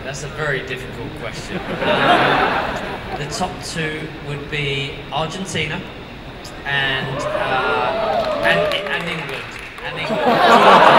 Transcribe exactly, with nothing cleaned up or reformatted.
that's a very difficult question. Um, the top two would be Argentina and uh, and, and England. And England.